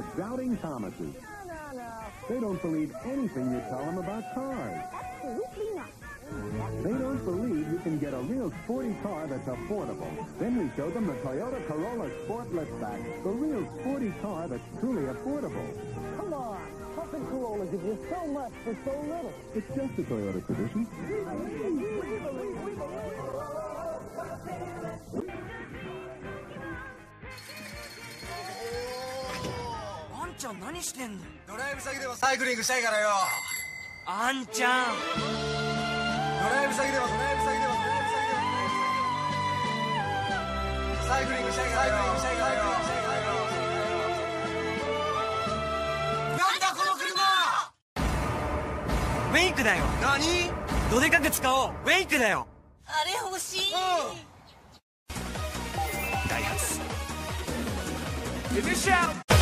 are doubting Thomases. No. They don't believe anything you tell them about cars. Absolutely not. They don't believe you can get a real sporty car that's affordable. Then we show them the Toyota Corolla Sport Liftback, the real sporty car that's truly affordable. Come on. Puffin Corolla gives you so much for so little. It's just a Toyota tradition. あんちゃん何してんの？ ドライブ先でもサイクリングしたいからよ。 あんちゃん。 ドライブ先でもサイクリングしたいからよ。なんだこの車！ ウェイクだよ。 何？ どでかく使おう。ウェイクだよ。 あれ欲しい。 ダイハツ。Give me a shout!